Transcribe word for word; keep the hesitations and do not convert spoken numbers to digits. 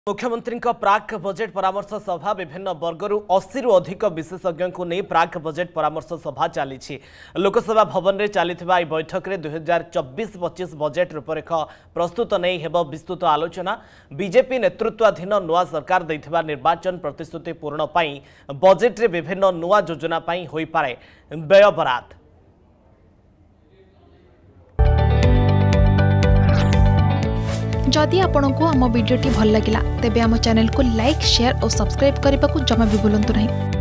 मुख्यमंत्री प्राक बजेट परामर्श सभा विभिन्न वर्गर अस्सी रु अधिक विशेषज्ञ को नहीं प्राक बजेट परामर्श सभा चली लोकसभा भवन में चली बैठक में दुई हजार चौबीस पच्चीस बजेट रूपरेख प्रस्तुत नहीं हेब विस्तृत आलोचना। बीजेपी नेतृत्वाधीन नुआ सरकार देथिबा निर्वाचन प्रतिश्रुति पूरण पाई बजेट रे विभिन्न नुआ योजना पाई होई पारे व्यय बराद। जदि आपंक आम भिडी भल लगा तेब आम चैनल को लाइक शेयर और सब्सक्राइब करने को जमा भी भूलु नहीं।